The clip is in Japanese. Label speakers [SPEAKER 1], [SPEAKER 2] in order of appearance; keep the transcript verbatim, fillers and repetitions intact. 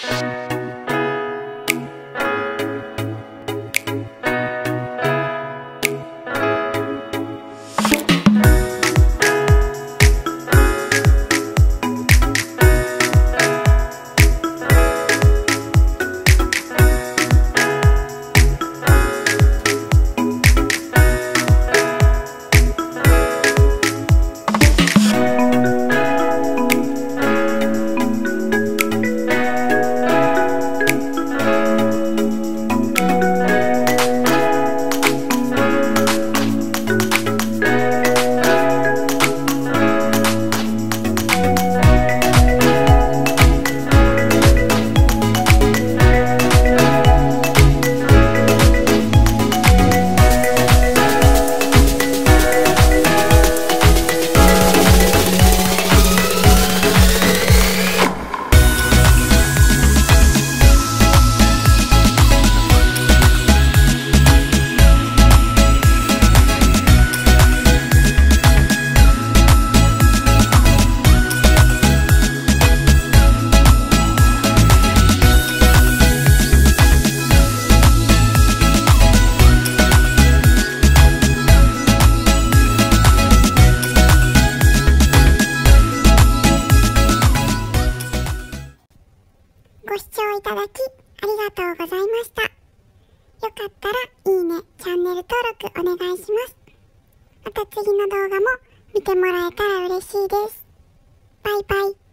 [SPEAKER 1] ご視聴いただきありがとうございました。よかったらいいね、チャンネル登録お願いします。また次の動画も見てもらえたら嬉しいです。バイバイ。